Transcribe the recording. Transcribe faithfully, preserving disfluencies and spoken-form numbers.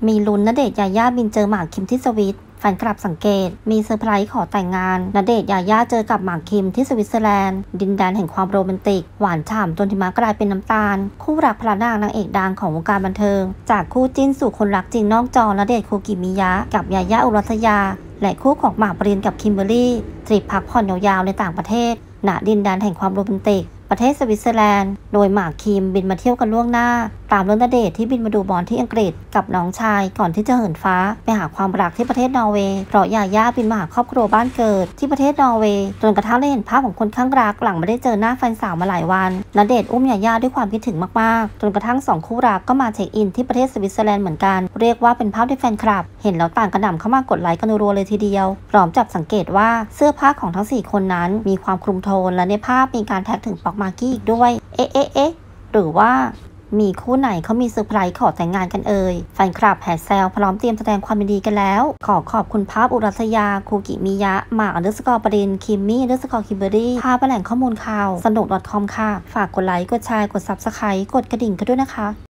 มีลุ้นณเดชน์ยาย่าบินเจอหมากคิมที่สวิตแฟนคลับสังเกตมีเซอร์ไพรส์ขอแต่งงานณเดชน์ยาย่าเจอกับหมากคิมที่สวิตเซอร์แลนด์ดินแดนแห่งความโรแมนติกหวานฉ่ำจนหิมะกลายเป็นน้ำตาลคู่รักพระนางนางเอกดังของวงการบันเทิงจากคู่จิ้นสู่คนรักจริงนอกจอณเดชน์คูกิมิยะกับยาย่าอุรัสยาและคู่ของหมากปรินกับคิมเบอรรี่ทริปพักผ่อนยาวๆในต่างประเทศณดินแดนแห่งความโรแมนติกประเทศสวิตเซอร์แลนด์โดยหมากคิมบินมาเที่ยวกันล่วงหน้าตามเรื่องณเดชน์ที่บินมาดูบอลที่อังกฤษกับน้องชายก่อนที่จะเหินฟ้าไปหาความรักที่ประเทศนอร์เวย์เพราะยาย่าบินมาหาครอบครัวบ้านเกิดที่ประเทศนอร์เวย์จนกระทั่งได้เห็นภาพของคนข้างรักหลังไม่ได้เจอหน้าแฟนสาวมาหลายวันณเดชน์อุ้มยาย่าด้วยความคิดถึงมากๆจนกระทั่งสองคู่รักก็มาเช็คอินที่ประเทศสวิตเซอร์แลนด์เหมือนกันเรียกว่าเป็นภาพที่แฟนคลับเห็นแล้วต่างกระหน่ำเข้ามากดไลค์กันรัวเลยทีเดียวพร้อมจับสังเกตว่าเสื้อผ้าของทั้งสี่คนนั้นมีความคลุมโทนและในภาพมีการแท็กถึงป๊อกมากกี้อีกด้วยเอ๊ะเอ๊ะเอ๊ะหรือว่ามีคู่ไหนเขามีเซอร์ไพรส์ขอแต่งงานกันเอ่ยแฟนคลับแห่แซวพร้อมเตรียมแสดงความยินดีกันแล้วขอขอบคุณภาพอุรัสยาคูกิมิยะหมากอันเดอร์สกอร์ปรินคิมมี่อันเดอร์สกอร์คิมเบอรี่ภาพแหล่งข้อมูลข่าวสนุก .com ค่ะฝากกดไลค์กดแชร์กด ซับสไครบ์ กดกระดิ่งกันด้วยนะคะ